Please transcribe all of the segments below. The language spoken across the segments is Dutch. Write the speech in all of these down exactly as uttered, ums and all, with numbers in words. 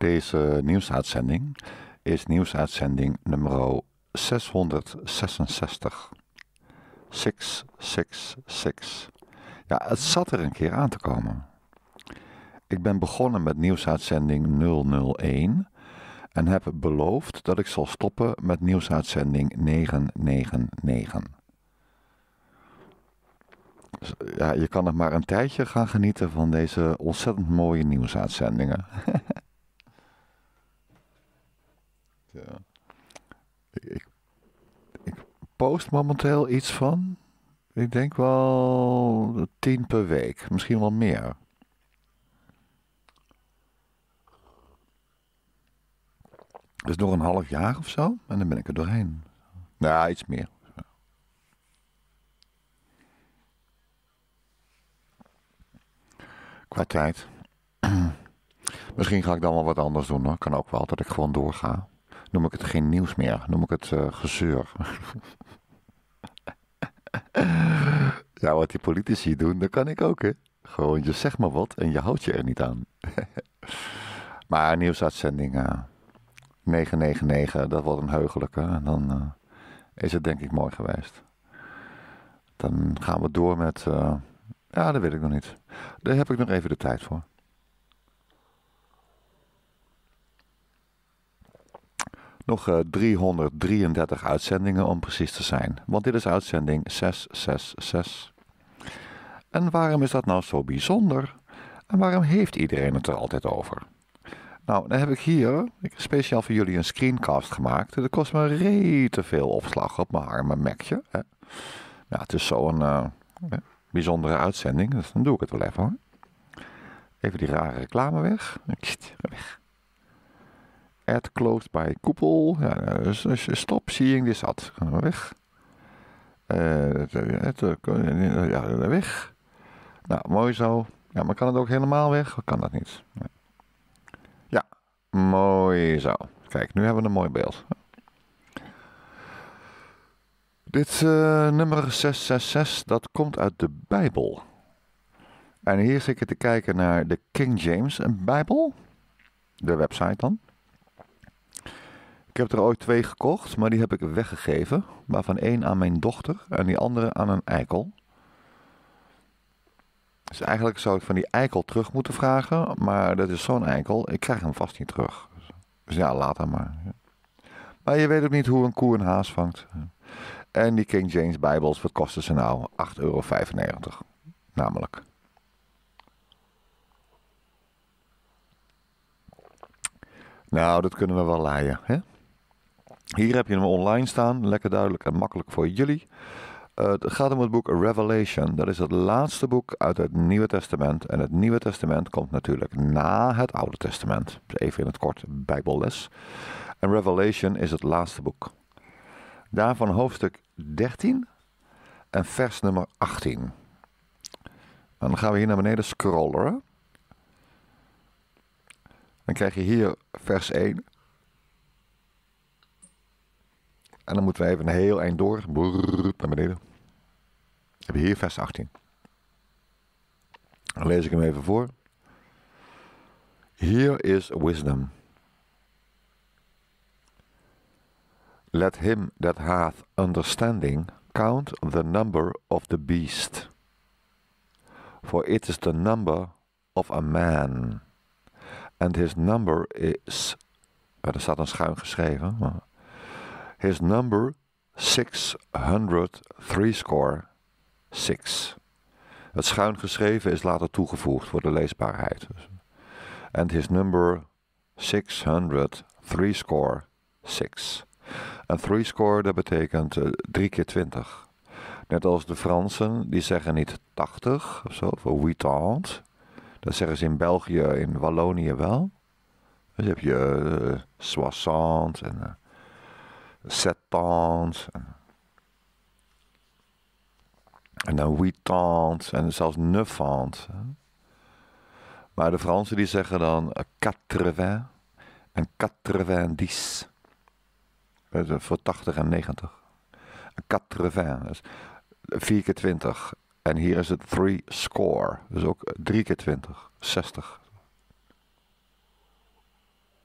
Deze nieuwsuitzending is nieuwsuitzending nummer zeshonderdzesenzestig. zeshonderdzesenzestig. Ja, het zat er een keer aan te komen. Ik ben begonnen met nieuwsuitzending nul nul één en heb beloofd dat ik zal stoppen met nieuwsuitzending negenhonderdnegenennegentig. Dus, ja, je kan nog maar een tijdje gaan genieten van deze ontzettend mooie nieuwsuitzendingen. Ja. Ik, ik post momenteel iets van, ik denk wel tien per week, misschien wel meer. Dus nog een half jaar of zo en dan ben ik er doorheen. Ja, iets meer. Qua tijd. Misschien ga ik dan wel wat anders doen hoor. Kan ook wel dat ik gewoon doorga. Noem ik het geen nieuws meer. Noem ik het uh, gezeur. Ja, wat die politici doen, dat kan ik ook hè. Gewoon je zegt maar wat en je houdt je er niet aan. Maar nieuwsuitzending uh, negenhonderdnegenennegentig, dat wordt een heugelijke. En dan uh, is het denk ik mooi geweest. Dan gaan we door met... Uh, ja, dat weet ik nog niet. Daar heb ik nog even de tijd voor. Nog uh, driehonderddrieëndertig uitzendingen om precies te zijn. Want dit is uitzending zeshonderdzesenzestig. En waarom is dat nou zo bijzonder? En waarom heeft iedereen het er altijd over? Nou, dan heb ik hier ik heb speciaal voor jullie een screencast gemaakt. Dat kost me rete veel opslag op mijn arme Macje. Hè? Ja, het is zo'n uh, bijzondere uitzending, dus dan doe ik het wel even hoor. Even die rare reclame weg. Weg. Add closed by koepel. Ja, dus stop seeing this ad. Gaan we weg. Uh, ja, weg. Nou, mooi zo. Ja, maar kan het ook helemaal weg? Of kan dat niet? Ja, mooi zo. Kijk, nu hebben we een mooi beeld. Dit uh, nummer zeshonderdzesenzestig, dat komt uit de Bijbel. En hier zit ik te kijken naar de King James Bijbel. De website dan. Ik heb er ooit twee gekocht, maar die heb ik weggegeven. Waarvan één aan mijn dochter en die andere aan een eikel. Dus eigenlijk zou ik van die eikel terug moeten vragen. Maar dat is zo'n eikel, ik krijg hem vast niet terug. Dus ja, laat hem maar. Maar je weet ook niet hoe een koe een haas vangt. En die King James Bijbels, wat kosten ze nou? acht euro vijfennegentig. Namelijk. Nou, dat kunnen we wel laaien, hè? Hier heb je hem online staan, lekker duidelijk en makkelijk voor jullie. Uh, het gaat om het boek Revelation. Dat is het laatste boek uit het Nieuwe Testament. En het Nieuwe Testament komt natuurlijk na het Oude Testament. Dus even in het kort Bijbelles. En Revelation is het laatste boek. Daarvan hoofdstuk dertien en vers nummer achttien. En dan gaan we hier naar beneden scrollen. Dan krijg je hier vers één. En dan moeten we even een heel eind door. Brrr, naar beneden. Dan heb je hier vers achttien. Dan lees ik hem even voor. Here is wisdom. Let him that hath understanding count the number of the beast. For it is the number of a man. And his number is... Er staat een schuin geschreven. Maar his number six hundred threescore six. Het schuin geschreven is later toegevoegd voor de leesbaarheid. And his number six hundred threescore six. En threescore, dat betekent uh, drie keer twintig. Net als de Fransen, die zeggen niet tachtig of zo, voor huitante. Dat zeggen ze in België, in Wallonië wel. Dus heb je uh, soixante en uh, septante. En, en dan huitante en zelfs neufante. Maar de Fransen die zeggen dan uh, quatre-vingts en quatre-vingt-dix. Voor tachtig en negentig. quatre-vingts, dus vier keer twintig. En hier is het three score. Dus ook drie keer twintig. zestig.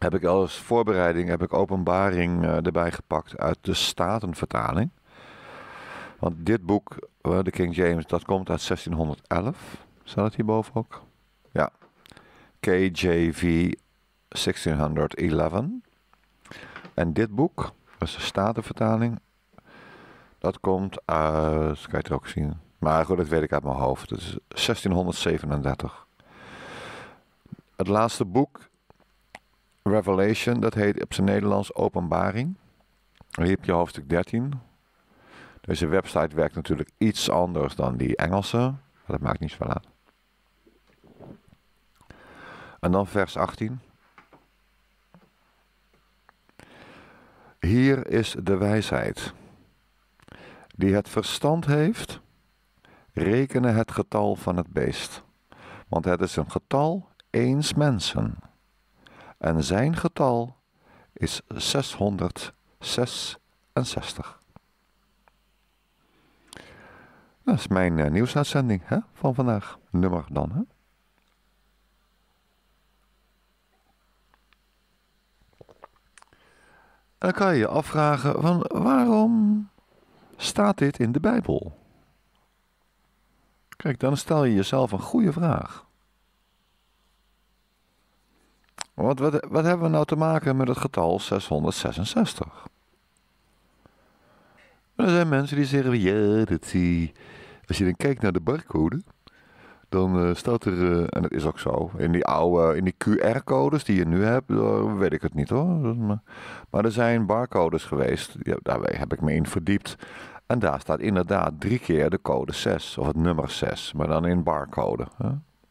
heb ik als voorbereiding heb ik Openbaring uh, erbij gepakt uit de Statenvertaling. Want dit boek, uh, de King James, dat komt uit zestienhonderdelf. Staat het hierboven ook? Ja. K J V zestienhonderdelf. En dit boek, dat is de Statenvertaling, dat komt uit, kan je het ook zien. Maar goed, dat weet ik uit mijn hoofd. Dat is zestienhonderdzevenendertig. Het laatste boek, Revelation, dat heet op zijn Nederlands Openbaring. Hier heb je hoofdstuk dertien. Deze website werkt natuurlijk iets anders dan die Engelse. Maar dat maakt niet zoveel uit. En dan vers achttien. Hier is de wijsheid. Die het verstand heeft, rekenen het getal van het beest. Want het is een getal eens mensen. En zijn getal is zeshonderdzesenzestig. Dat is mijn uh, nieuwsuitzending hè, van vandaag. Nummer dan. Hè? En dan kan je je afvragen van waarom staat dit in de Bijbel? Kijk, dan stel je jezelf een goede vraag. Wat, wat, wat hebben we nou te maken met het getal zeshonderdzesenzestig? Er zijn mensen die zeggen, ja, dat zie. Als je dan kijkt naar de barcode, dan uh, staat er, uh, en dat is ook zo, in die oude, in die Q R-codes die je nu hebt, uh, weet ik het niet hoor. Maar er zijn barcodes geweest, ja, daar heb ik me in verdiept. En daar staat inderdaad drie keer de code zes, of het nummer zes, maar dan in barcode. Hè?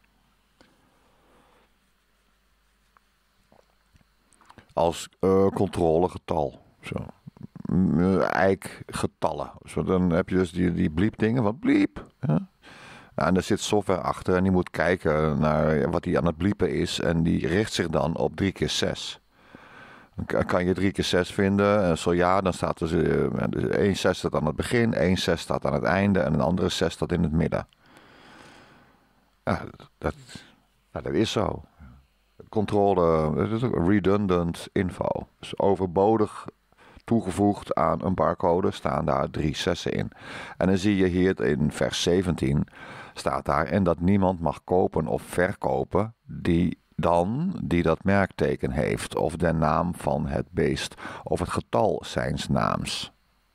Als uh, controlegetal. Zo. Eikgetallen. Zo, dan heb je dus die, die bliep dingen. Wat bliep? Ja? Nou, en daar zit software achter en die moet kijken naar wat die aan het bliepen is. En die richt zich dan op drie keer zes. Dan kan je drie keer zes vinden. En zo ja, dan staat er dus één zes staat aan het begin, één zes staat aan het einde en een andere zes staat in het midden. Ja, dat, nou, dat is zo. Controle, dat is ook redundant info. Dus overbodig toegevoegd aan een barcode staan daar drie zessen in. En dan zie je hier in vers zeventien staat daar en dat niemand mag kopen of verkopen die dan die dat merkteken heeft of de naam van het beest of het getal zijns naams.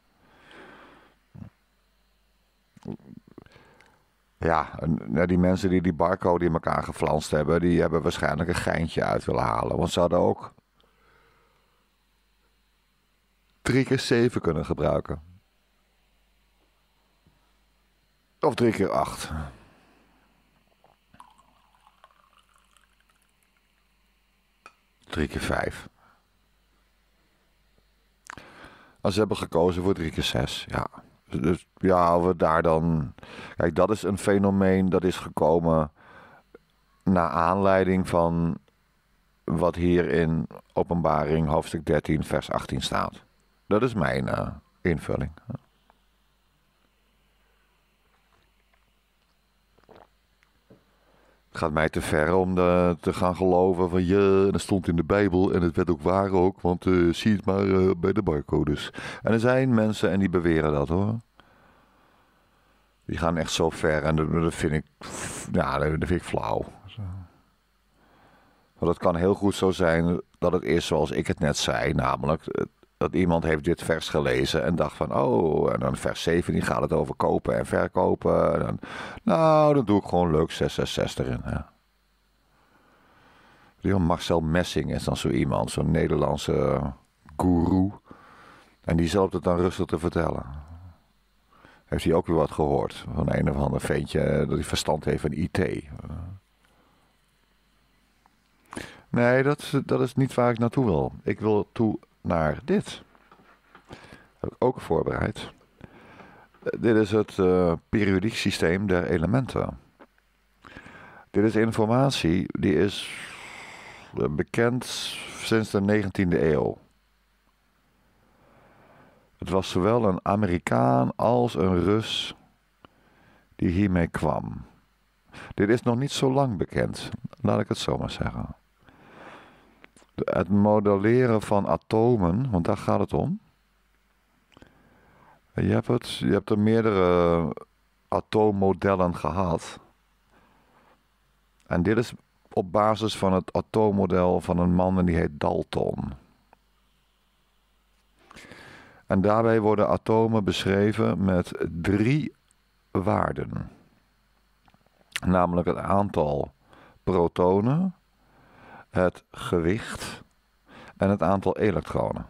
Ja, en die mensen die die barcode in elkaar geflanst hebben, die hebben waarschijnlijk een geintje uit willen halen. Want ze hadden ook drie keer zeven kunnen gebruiken. Of drie keer acht. Drie keer vijf. En ze hebben gekozen voor drie keer zes, ja. Dus ja, we daar dan. Kijk, dat is een fenomeen dat is gekomen naar aanleiding van wat hier in Openbaring hoofdstuk dertien vers achttien staat. Dat is mijn uh, invulling. Het gaat mij te ver om de, te gaan geloven van ja, dat stond in de Bijbel en het werd ook waar ook, want uh, zie het maar uh, bij de barcodes. En er zijn mensen en die beweren dat hoor. Die gaan echt zo ver en dat, dat vind ik, ja, dat vind ik flauw. Want het kan heel goed zo zijn dat het is zoals ik het net zei, namelijk dat iemand heeft dit vers gelezen en dacht van, oh, en dan vers zeventien gaat het over kopen en verkopen. En dan, nou, dan doe ik gewoon leuk zes zes zes erin. Ja. Marcel Messing is dan zo iemand, zo'n Nederlandse goeroe. En die zelf het dan rustig te vertellen. Heeft hij ook weer wat gehoord van een of ander ventje dat hij verstand heeft van I T. Nee, dat, dat is niet waar ik naartoe wil. Ik wil toe naar dit. Heb ik ook voorbereid. Dit is het uh, periodiek systeem der elementen. Dit is informatie die is bekend sinds de negentiende eeuw. Het was zowel een Amerikaan als een Rus die hiermee kwam. Dit is nog niet zo lang bekend, laat ik het zo maar zeggen. Het modelleren van atomen, want daar gaat het om. Je hebt, het, je hebt er meerdere atoommodellen gehad. En dit is op basis van het atoommodel van een man en die heet Dalton. En daarbij worden atomen beschreven met drie waarden. Namelijk het aantal protonen, het gewicht en het aantal elektronen.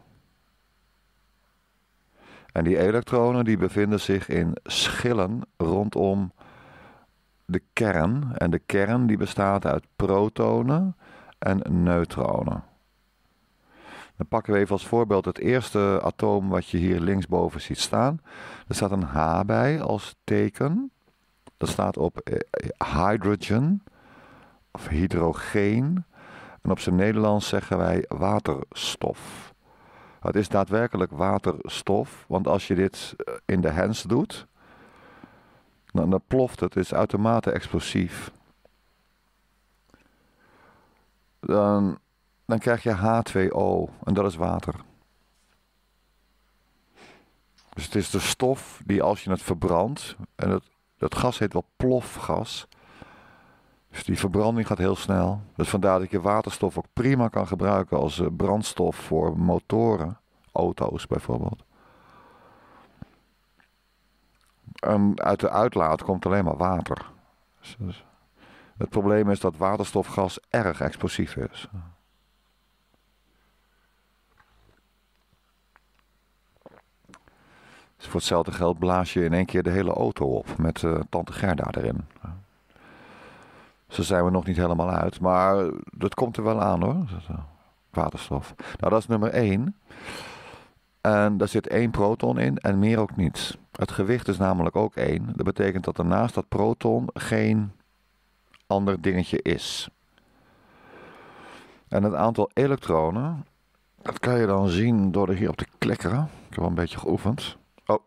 En die elektronen die bevinden zich in schillen rondom de kern. En de kern die bestaat uit protonen en neutronen. Dan pakken we even als voorbeeld het eerste atoom wat je hier linksboven ziet staan. Er staat een H bij als teken. Dat staat op hydrogen of hydrogeen. En op zijn Nederlands zeggen wij waterstof. Het is daadwerkelijk waterstof, want als je dit in de hands doet, dan, dan ploft het, het is uitermate explosief. Dan, dan krijg je H twee O en dat is water. Dus het is de stof die als je het verbrandt, en het, dat gas heet wel plofgas, dus die verbranding gaat heel snel. Dus vandaar dat je waterstof ook prima kan gebruiken als brandstof voor motoren. Auto's bijvoorbeeld. En uit de uitlaat komt alleen maar water. Dus het probleem is dat waterstofgas erg explosief is. Dus voor hetzelfde geld blaas je in één keer de hele auto op met uh, tante Gerda erin. Zo zijn we nog niet helemaal uit, maar dat komt er wel aan hoor. Waterstof. Nou, dat is nummer één. En daar zit één proton in en meer ook niet. Het gewicht is namelijk ook één. Dat betekent dat er naast dat proton geen ander dingetje is. En het aantal elektronen, dat kan je dan zien door er hier op te klikkeren. Ik heb wel een beetje geoefend. Oh.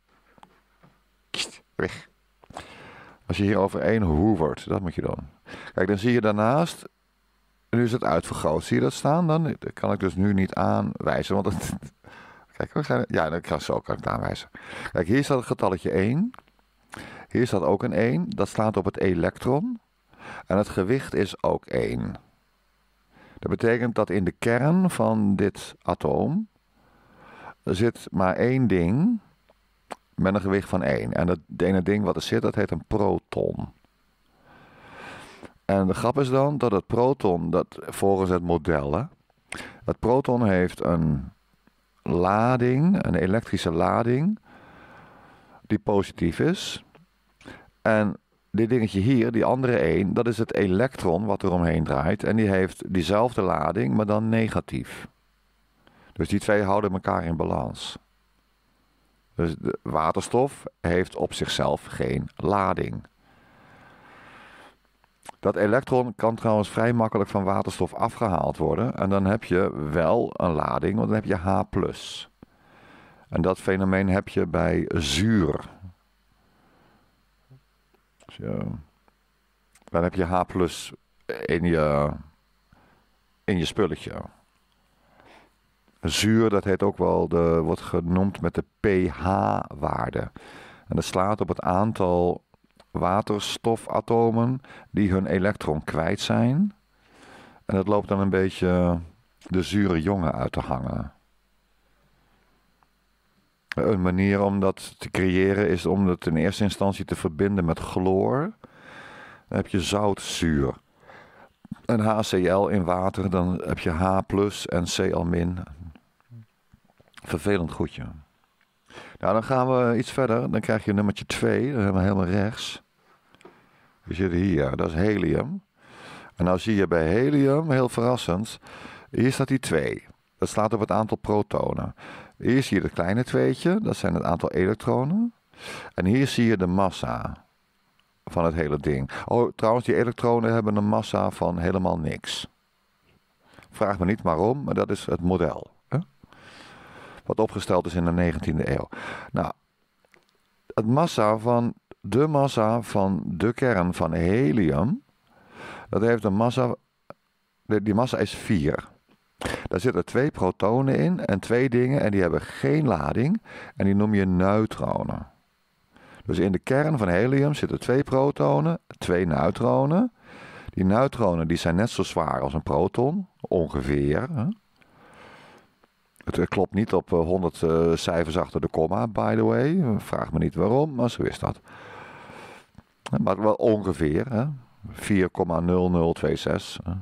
Weg. Als je hier over één hoovert, dat moet je doen. Kijk, dan zie je daarnaast, nu is het uitvergroot. Zie je dat staan dan? Dat kan ik dus nu niet aanwijzen, want het... Kijk, ja, dan kan, zo kan ik het aanwijzen. Kijk, hier staat het getalletje één. Hier staat ook een één. Dat staat op het elektron. En het gewicht is ook één. Dat betekent dat in de kern van dit atoom zit maar één ding met een gewicht van één. En dat ene ding wat er zit, dat heet een proton. En de grap is dan dat het proton, dat volgens het model, hè, het proton heeft een lading, een elektrische lading, die positief is. En dit dingetje hier, die andere één, dat is het elektron wat er omheen draait. En die heeft diezelfde lading, maar dan negatief. Dus die twee houden elkaar in balans. Dus de waterstof heeft op zichzelf geen lading. Dat elektron kan trouwens vrij makkelijk van waterstof afgehaald worden. En dan heb je wel een lading, want dan heb je H plus. En dat fenomeen heb je bij zuur. Dus ja, dan heb je H plus in je, in je spulletje. Zuur, dat heet ook wel, de, wordt genoemd met de pH-waarde. En dat slaat op het aantal waterstofatomen die hun elektron kwijt zijn. En dat loopt dan een beetje de zure jongen uit te hangen. Een manier om dat te creëren is om het in eerste instantie te verbinden met chloor. Dan heb je zoutzuur. En HCl in water, dan heb je H plus en Cl min. Vervelend goedje. Nou, dan gaan we iets verder. Dan krijg je nummertje twee, dan hebben we helemaal rechts. Die zit hier, dat is helium. En nou zie je bij helium, heel verrassend, hier staat die twee. Dat slaat op het aantal protonen. Hier zie je het kleine tweetje, dat zijn het aantal elektronen. En hier zie je de massa van het hele ding. Oh, trouwens, die elektronen hebben een massa van helemaal niks. Vraag me niet waarom, maar dat is het model. Hè? Wat opgesteld is in de negentiende eeuw. Nou, het massa van, de massa van de kern van helium, dat heeft een massa, die massa is vier. Daar zitten twee protonen in en twee dingen en die hebben geen lading en die noem je neutronen. Dus in de kern van helium zitten twee protonen, twee neutronen. Die neutronen die zijn net zo zwaar als een proton, ongeveer. Hè? Het klopt niet op honderd uh, cijfers achter de komma, by the way. Vraag me niet waarom, maar zo is dat. Maar wel ongeveer, hè? vier komma nul nul twee zes. Hè?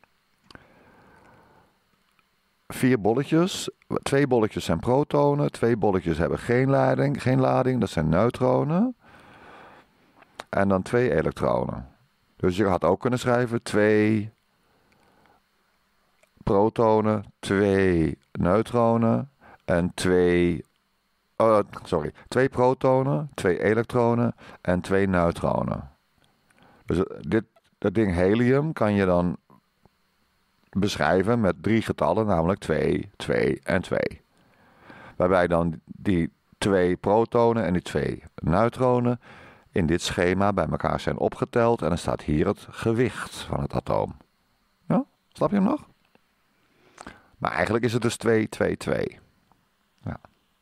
Vier bolletjes. Twee bolletjes zijn protonen. Twee bolletjes hebben geen lading. Geen lading, dat zijn neutronen. En dan twee elektronen. Dus je had ook kunnen schrijven twee protonen, twee neutronen en twee... Oh, sorry. Twee protonen, twee elektronen en twee neutronen. Dus dit, dat ding helium kan je dan beschrijven met drie getallen, namelijk twee, twee en twee. Waarbij dan die twee protonen en die twee neutronen in dit schema bij elkaar zijn opgeteld en dan staat hier het gewicht van het atoom. Ja, snap je hem nog? Maar eigenlijk is het dus twee, twee, twee. Ja.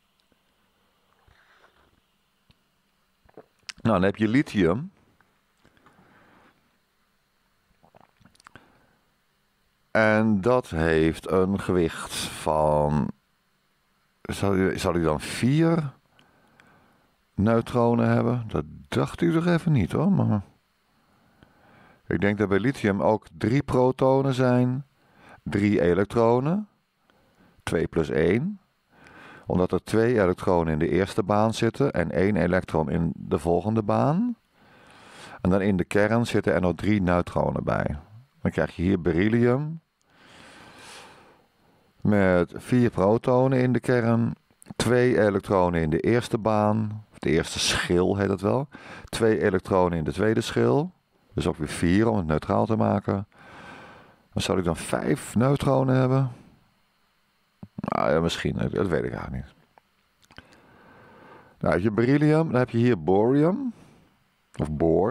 Nou, dan heb je lithium. En dat heeft een gewicht van... Zal hij, zal hij dan vier neutronen hebben? Dat dacht u toch even niet hoor. Maar ik denk dat bij lithium ook drie protonen zijn. Drie elektronen. twee plus één. Omdat er twee elektronen in de eerste baan zitten en één elektron in de volgende baan. En dan in de kern zitten er nog drie neutronen bij. Dan krijg je hier beryllium. Met vier protonen in de kern. Twee elektronen in de eerste baan. De eerste schil heet het wel. Twee elektronen in de tweede schil. Dus ook weer vier om het neutraal te maken. Dan zou ik dan vijf neutronen hebben. Nou ja, misschien. Dat weet ik eigenlijk niet. Nou, heb je beryllium. Dan heb je hier borium. Of boor.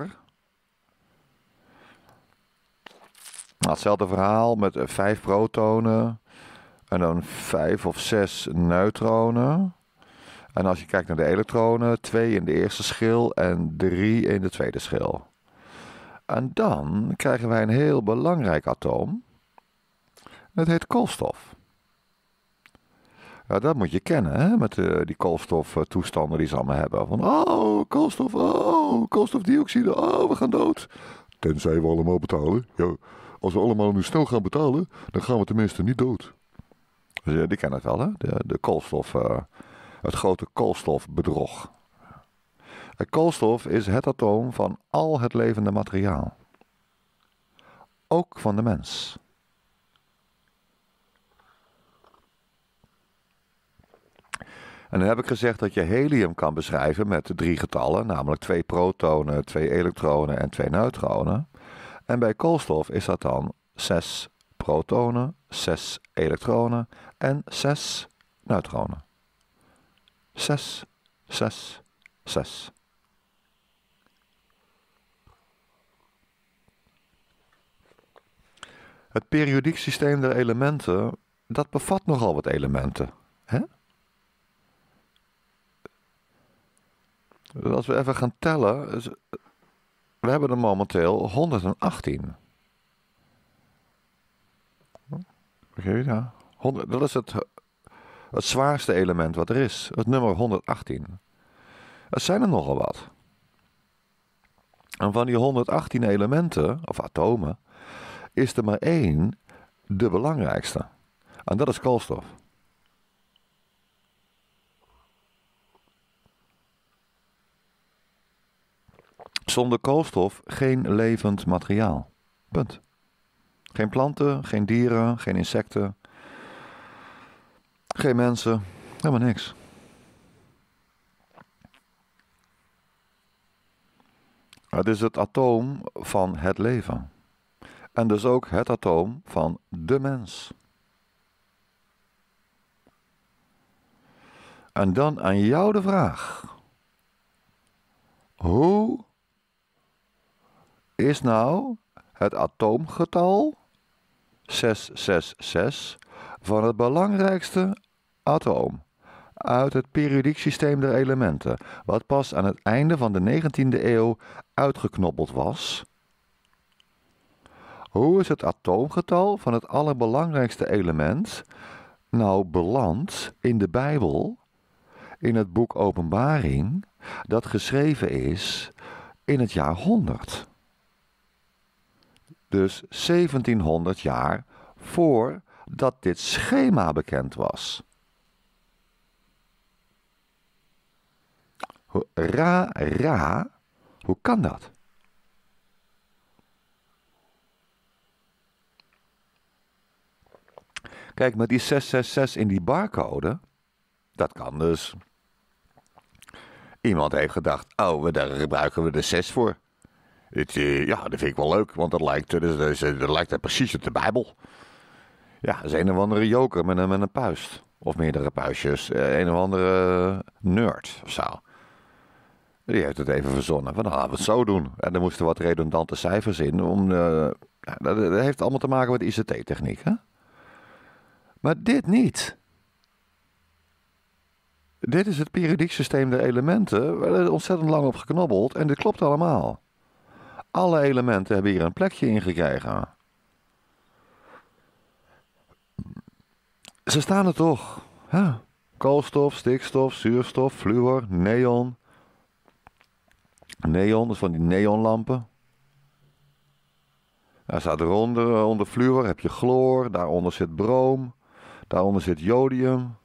Nou, hetzelfde verhaal met vijf protonen. En dan vijf of zes neutronen. En als je kijkt naar de elektronen, twee in de eerste schil en drie in de tweede schil. En dan krijgen wij een heel belangrijk atoom. Dat heet koolstof. Ja, dat moet je kennen, hè? Met uh, die koolstoftoestanden die ze allemaal hebben. Van, oh, koolstof, oh, koolstofdioxide, oh, we gaan dood. Tenzij we allemaal betalen. Ja, als we allemaal nu snel gaan betalen, dan gaan we tenminste niet dood. Dus, uh, die kennen het wel, hè? De, de koolstof, uh, het grote koolstofbedrog. En koolstof is het atoom van al het levende materiaal. Ook van de mens. En dan heb ik gezegd dat je helium kan beschrijven met drie getallen, namelijk twee protonen, twee elektronen en twee neutronen. En bij koolstof is dat dan zes protonen, zes elektronen en zes neutronen. Zes, zes, zes. Het periodiek systeem der elementen, dat bevat nogal wat elementen. Hè? Als we even gaan tellen, we hebben er momenteel honderdachttien. Begrijp je dat? honderd, dat is het, het zwaarste element wat er is. Het nummer honderdachttien. Het zijn er nogal wat. En van die honderdachttien elementen, of atomen, is er maar één de belangrijkste. En dat is koolstof. Zonder koolstof geen levend materiaal. Punt. Geen planten, geen dieren, geen insecten. Geen mensen. Helemaal niks. Het is het atoom van het leven. En dus ook het atoom van de mens. En dan aan jou de vraag. Hoe is nou het atoomgetal zes zes zes van het belangrijkste atoom uit het periodiek systeem der elementen, wat pas aan het einde van de negentiende eeuw uitgeknobbeld was. Hoe is het atoomgetal van het allerbelangrijkste element nou beland in de Bijbel, in het boek Openbaring, dat geschreven is in het jaar honderd? Dus zeventienhonderd jaar voordat dit schema bekend was. Ra, ra, hoe kan dat? Kijk, met die zes zes zes in die barcode, dat kan dus. Iemand heeft gedacht, oh, daar gebruiken we de zes voor. Het, uh, ja, dat vind ik wel leuk, want dat lijkt, dat, dat, dat lijkt precies op de Bijbel. Ja, dat is een of andere joker met een, met een puist. Of meerdere puistjes. Uh, een of andere nerd of zo. Die heeft het even verzonnen. Van, nou, laten we het zo doen. En er moesten wat redundante cijfers in. Om, uh, ja, dat, dat heeft allemaal te maken met I C T-techniek, hè? Maar dit niet. Dit is het periodiek systeem der elementen. We hebben er ontzettend lang op geknobbeld. En dit klopt allemaal. Alle elementen hebben hier een plekje in gekregen. Ze staan er toch. Huh? Koolstof, stikstof, zuurstof, fluor, neon. Neon, dat is van die neonlampen. Daar staat eronder, onder fluor heb je chloor. Daaronder zit broom. Daaronder zit jodium.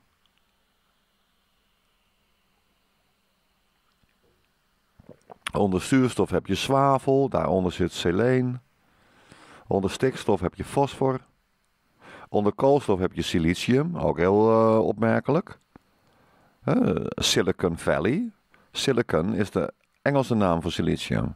Onder zuurstof heb je zwavel. Daaronder zit seleen. Onder stikstof heb je fosfor. Onder koolstof heb je silicium. Ook heel uh, opmerkelijk. Uh, Silicon Valley. Silicon is de Engelse naam voor silicium.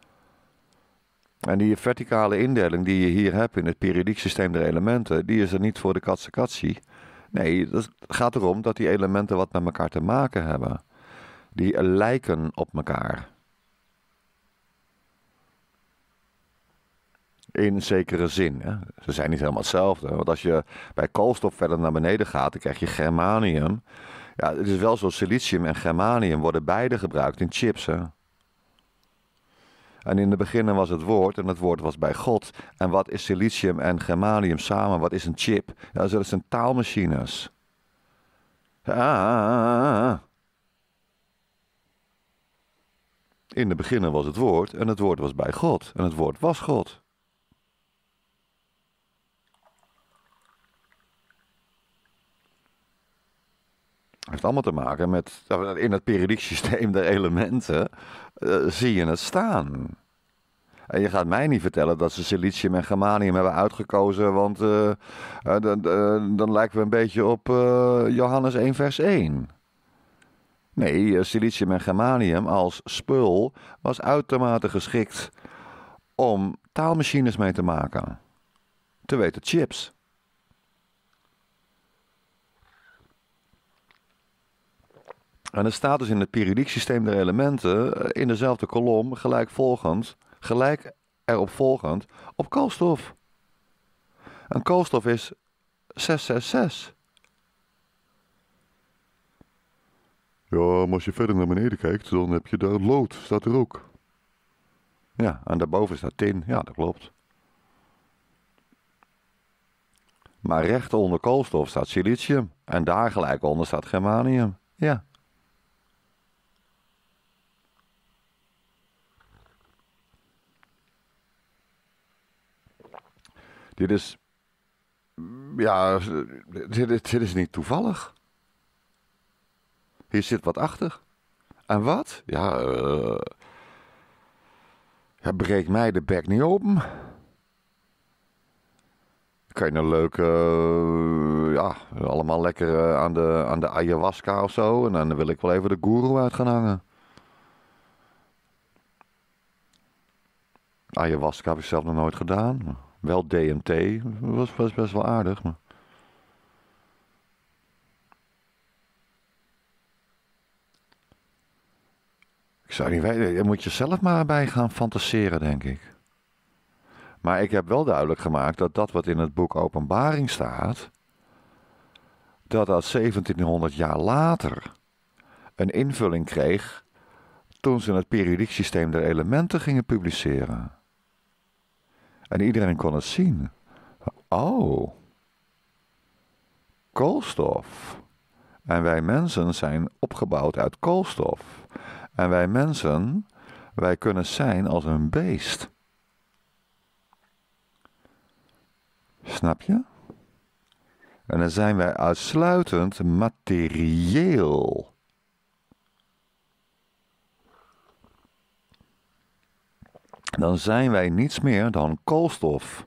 En die verticale indeling die je hier hebt in het periodiek systeem der elementen, die is er niet voor de katse-katsie. Nee, het gaat erom dat die elementen wat met elkaar te maken hebben. Die lijken op elkaar. In zekere zin. Hè? Ze zijn niet helemaal hetzelfde. Want als je bij koolstof verder naar beneden gaat, dan krijg je germanium. Ja, het is wel zo, silicium en germanium worden beide gebruikt in chips. Hè? En in het begin was het woord, en het woord was bij God. En wat is silicium en germanium samen? Wat is een chip? Ja, dat zijn taalmachines. Ah. In het begin was het woord, en het woord was bij God. En het woord was God. Het heeft allemaal te maken met, in het periodiek systeem der elementen, uh, zie je het staan. En je gaat mij niet vertellen dat ze silicium en germanium hebben uitgekozen, want uh, uh, dan, uh, dan lijken we een beetje op uh, Johannes één vers één. Nee, uh, silicium en germanium als spul was uitermate geschikt om taalmachines mee te maken. Te weten chips. En er staat dus in het periodiek systeem der elementen in dezelfde kolom gelijkvolgend, gelijk erop volgend op koolstof. En koolstof is zes zes zes. Ja, maar als je verder naar beneden kijkt, dan heb je daar lood, staat er ook. Ja, en daarboven staat tin, ja dat klopt. Maar recht onder koolstof staat silicium en daar gelijk onder staat germanium, ja. Dit is, ja, dit, dit is niet toevallig. Hier zit wat achter. En wat? Ja, uh, ja breek mij de bek niet open. Kan je een leuke, uh, ja, allemaal lekker uh, aan, de, aan de ayahuasca of zo. En dan wil ik wel even de goeroe uit gaan hangen. Ayahuasca heb ik zelf nog nooit gedaan. Wel D M T, was, was best wel aardig. Maar... ik zou niet weten, je moet jezelf maar bij gaan fantaseren, denk ik. Maar ik heb wel duidelijk gemaakt dat dat wat in het boek Openbaring staat, dat dat zeventienhonderd jaar later een invulling kreeg toen ze het periodiek systeem der elementen gingen publiceren. En iedereen kon het zien. Oh, koolstof. En wij mensen zijn opgebouwd uit koolstof. En wij mensen, wij kunnen zijn als een beest. Snap je? En dan zijn wij uitsluitend materieel. Dan zijn wij niets meer dan koolstof.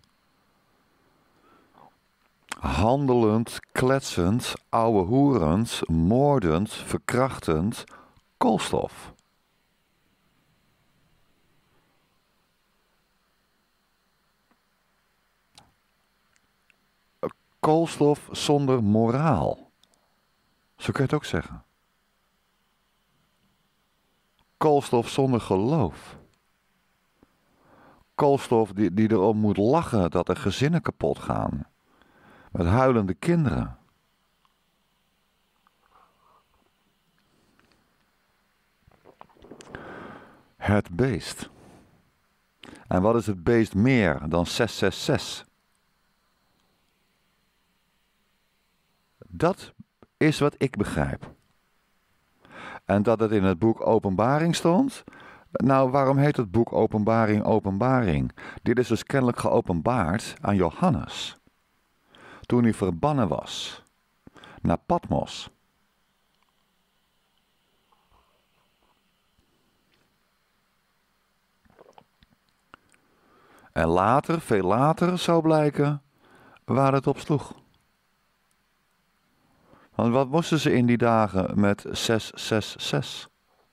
Handelend, kletsend, ouwe hoerend, moordend, verkrachtend koolstof. Koolstof zonder moraal. Zo kun je het ook zeggen. Koolstof zonder geloof. Koolstof die, die erom moet lachen dat er gezinnen kapot gaan. Met huilende kinderen. Het beest. En wat is het beest meer dan zes zes zes? Dat is wat ik begrijp. En dat het in het boek Openbaring stond. Nou, waarom heet het boek Openbaring Openbaring? Dit is dus kennelijk geopenbaard aan Johannes. Toen hij verbannen was naar Patmos. En later, veel later, zou blijken waar het op sloeg. Want wat moesten ze in die dagen met zes zes zes?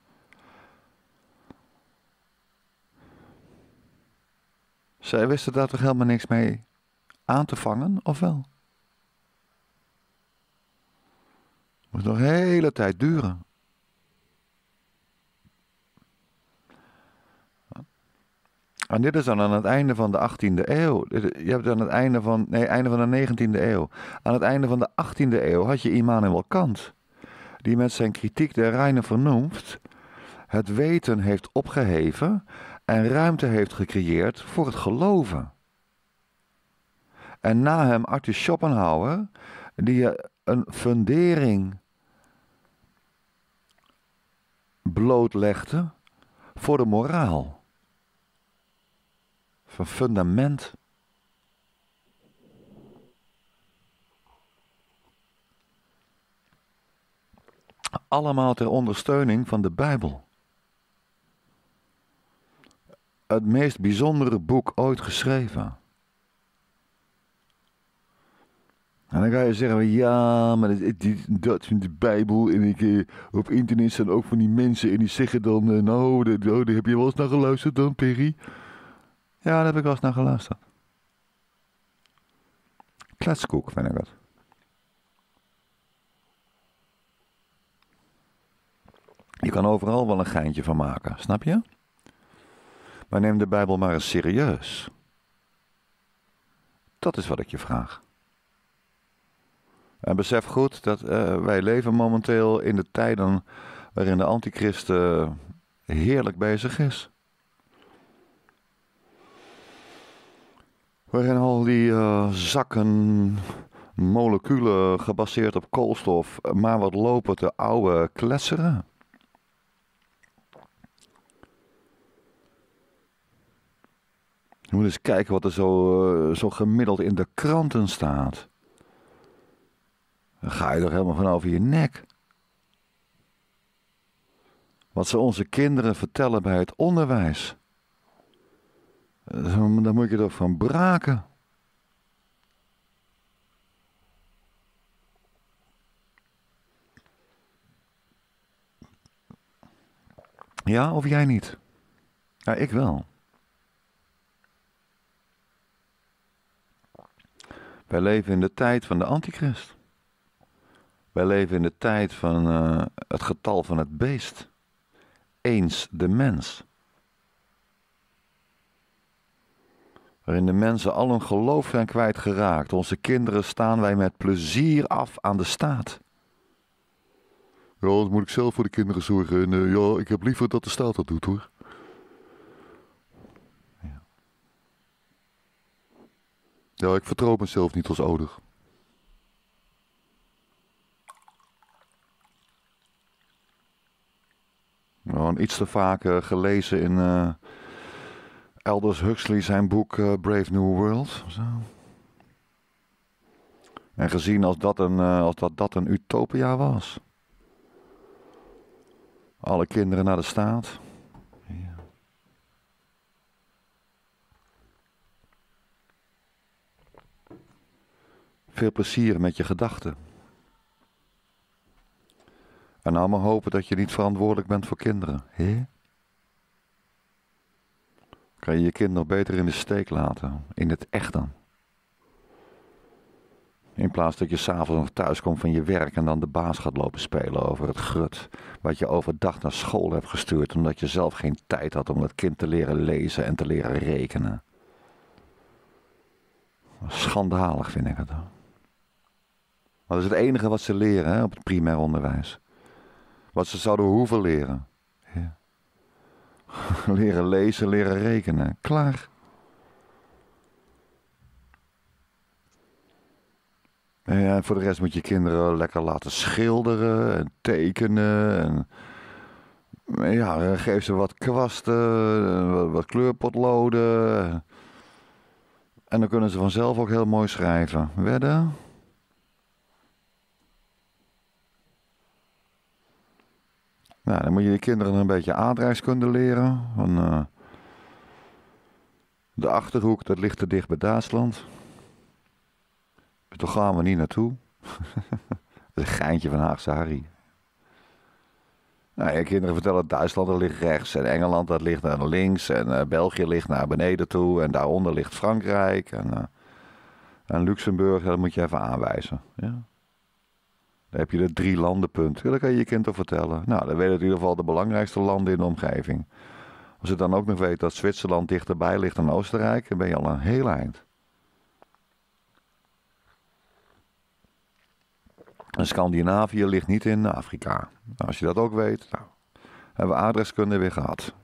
Zij wisten daar toch helemaal niks mee aan te vangen, of wel? Het moet nog een hele tijd duren. En dit is dan aan het einde van de achttiende eeuw. Je hebt aan het einde van, nee, einde van de negentiende eeuw. Aan het einde van de achttiende eeuw had je Immanuel Kant, die met zijn kritiek der reine vernunft het weten heeft opgeheven en ruimte heeft gecreëerd voor het geloven. En na hem Arthur Schopenhauer, die een fundering blootlegde voor de moraal. Van fundament. Allemaal ter ondersteuning van de Bijbel. Het meest bijzondere boek ooit geschreven. En dan ga je zeggen, ja, maar dat, dat vind de Bijbel. En ik, eh, op internet staan ook van die mensen en die zeggen dan, eh, nou, dat, oh, daar heb je wel eens naar geluisterd dan, Perry? Ja, daar heb ik wel eens naar geluisterd. Kletskoek vind ik het. Je kan overal wel een geintje van maken, snap je? Maar neem de Bijbel maar eens serieus. Dat is wat ik je vraag. En besef goed dat uh, wij leven momenteel in de tijden waarin de antichrist uh, heerlijk bezig is. Waarin al die uh, zakken, moleculen gebaseerd op koolstof, maar wat lopen te ouwe kletseren. Je moet eens kijken wat er zo, uh, zo gemiddeld in de kranten staat. Dan ga je toch helemaal van over je nek. Wat ze onze kinderen vertellen bij het onderwijs. Daar moet je toch van braken. Ja, of jij niet? Ja, ik wel. Wij leven in de tijd van de antichrist. Wij leven in de tijd van uh, het getal van het beest. Eens de mens. Waarin de mensen al hun geloof zijn kwijtgeraakt. Onze kinderen staan wij met plezier af aan de staat. Ja, dan moet ik zelf voor de kinderen zorgen. En uh, ja, ik heb liever dat de staat dat doet, hoor. Ja, ja, ik vertrouw mezelf niet als ouder. Nou, iets te vaak uh, gelezen in uh, Aldous Huxley zijn boek uh, Brave New World. Zo. En gezien als dat een, uh, als dat, dat een utopia was. Alle kinderen naar de staat. Ja. Veel plezier met je gedachten. En nou maar hopen dat je niet verantwoordelijk bent voor kinderen. He? Kan je je kind nog beter in de steek laten. In het echt dan. In plaats dat je s'avonds nog thuis komt van je werk en dan de baas gaat lopen spelen over het grut. Wat je overdag naar school hebt gestuurd omdat je zelf geen tijd had om dat kind te leren lezen en te leren rekenen. Schandalig vind ik het. Maar dat is het enige wat ze leren, hè, op het primair onderwijs. Wat ze zouden hoeven leren. Ja. Leren lezen, leren rekenen. Klaar. En voor de rest moet je kinderen lekker laten schilderen en tekenen. En ja, geef ze wat kwasten, wat, wat kleurpotloden. En dan kunnen ze vanzelf ook heel mooi schrijven. Wedden? Nou, dan moet je de kinderen een beetje aardrijkskunde leren. Van, uh, de Achterhoek, dat ligt te dicht bij Duitsland. Daar gaan we niet naartoe. Dat is een geintje van Haagse Harry. Nou, je kinderen vertellen Duitsland dat ligt rechts. En Engeland dat ligt naar links. En uh, België ligt naar beneden toe. En daaronder ligt Frankrijk. En, uh, en Luxemburg, dat moet je even aanwijzen. Ja. Dan heb je de drie landenpunt. Ja, dat kan je je kind toch vertellen. Nou, dan weet het in ieder geval de belangrijkste landen in de omgeving. Als je dan ook nog weet dat Zwitserland dichterbij ligt dan Oostenrijk, dan ben je al een heel eind. En Scandinavië ligt niet in Afrika. Nou, als je dat ook weet, nou, hebben we aardrijkskunde weer gehad.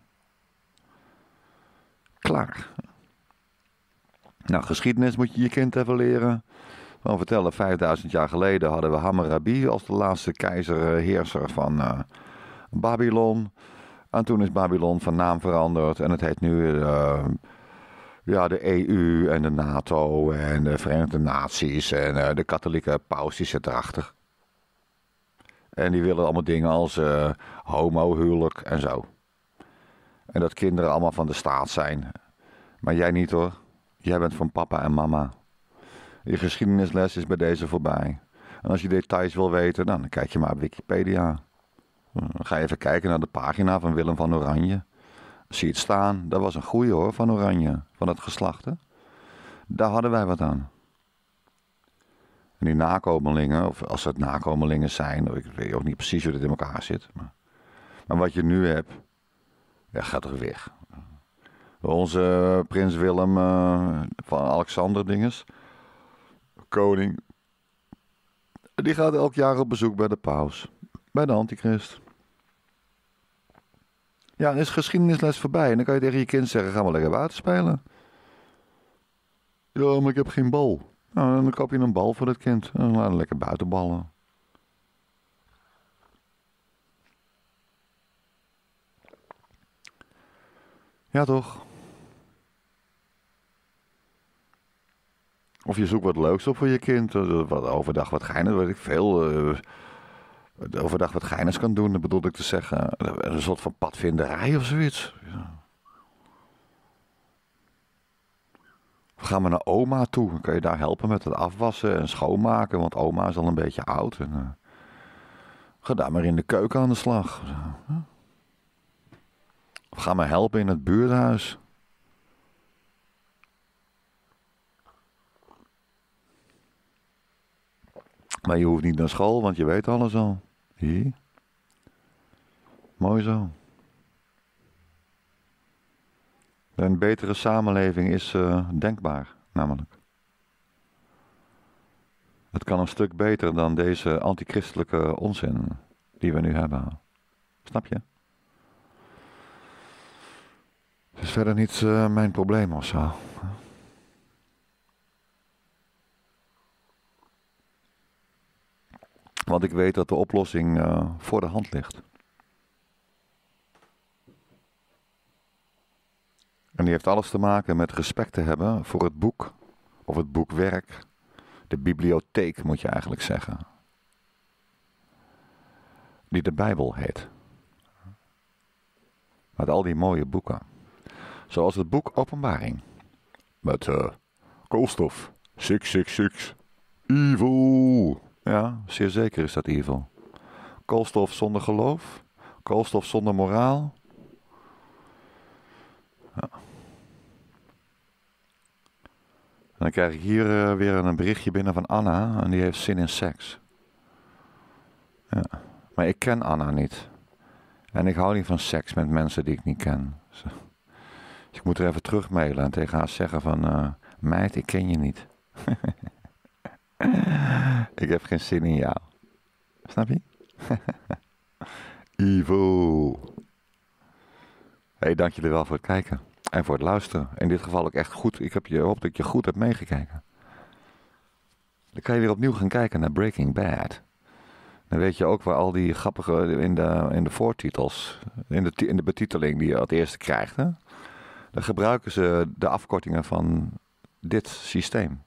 Klaar. Nou, geschiedenis moet je je kind even leren. Dan vertellen, vijfduizend jaar geleden hadden we Hammurabi als de laatste keizer-heerser van uh, Babylon. En toen is Babylon van naam veranderd en het heet nu uh, ja, de E U en de NATO en de Verenigde Naties en uh, de katholieke paus die zit erachter. En die willen allemaal dingen als uh, homohuwelijk en zo. En dat kinderen allemaal van de staat zijn. Maar jij niet hoor. Jij bent van papa en mama. Je geschiedenisles is bij deze voorbij. En als je details wil weten, nou, dan kijk je maar op Wikipedia. Dan ga je even kijken naar de pagina van Willem van Oranje. Zie je het staan. Dat was een goeie hoor, van Oranje. Van het geslacht, hè. Daar hadden wij wat aan. En die nakomelingen, of als het nakomelingen zijn, ik weet ook niet precies hoe dit in elkaar zit. Maar, maar wat je nu hebt, ja, gaat er weg. Onze prins Willem uh, van Alexander dinges, koning, die gaat elk jaar op bezoek bij de paus. Bij de antichrist. Ja, dan is geschiedenisles voorbij. En dan kan je tegen je kind zeggen, ga maar lekker buiten spelen. Ja, maar ik heb geen bal. Nou, dan koop je een bal voor het kind. En dan laat hem lekker buiten ballen. Ja, toch? Of je zoekt wat leuks op voor je kind. Wat overdag wat geinig, weet ik veel. Uh, overdag wat geinigs kan doen, dat bedoel ik te zeggen. Een soort van padvinderij of zoiets. Ja. Of ga maar naar oma toe. Dan kan je daar helpen met het afwassen en schoonmaken. Want oma is al een beetje oud. En, uh, ga daar maar in de keuken aan de slag. Of ga maar helpen in het buurthuis. Maar je hoeft niet naar school, want je weet alles al. Hier. Mooi zo. Een betere samenleving is uh, denkbaar, namelijk. Het kan een stuk beter dan deze antichristelijke onzin die we nu hebben. Snap je? Het is verder niet uh, mijn probleem of zo. Want ik weet dat de oplossing uh, voor de hand ligt. En die heeft alles te maken met respect te hebben voor het boek, of het boekwerk, de bibliotheek moet je eigenlijk zeggen. Die de Bijbel heet. Met al die mooie boeken. Zoals het boek Openbaring. Met uh, koolstof. zes zes zes. Evil. Ja, zeer zeker is dat evil. Koolstof zonder geloof. Koolstof zonder moraal. Ja. En dan krijg ik hier uh, weer een berichtje binnen van Anna. En die heeft zin in seks. Ja. Maar ik ken Anna niet. En ik hou niet van seks met mensen die ik niet ken. Dus ik moet er even terug mailen en tegen haar zeggen van... Uh, meid, ik ken je niet. Ik heb geen zin in jou. Snap je? Evil. Hey, dank jullie wel voor het kijken. En voor het luisteren. In dit geval ook echt goed. Ik heb je, hoop dat je goed hebt meegekeken. Dan kan je weer opnieuw gaan kijken naar Breaking Bad. Dan weet je ook waar al die grappige in de, in de voortitels, in de, in de betiteling die je als eerste krijgt. Hè? Dan gebruiken ze de afkortingen van dit systeem.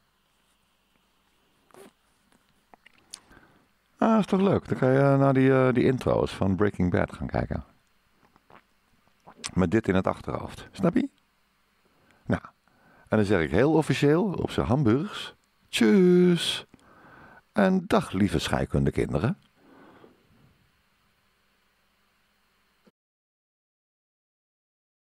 Ah, is toch leuk. Dan kan je naar die, uh, die intro's van Breaking Bad gaan kijken. Met dit in het achterhoofd. Snap je? Nou, en dan zeg ik heel officieel op zijn hamburgers. Tjus. En dag lieve scheikundekinderen.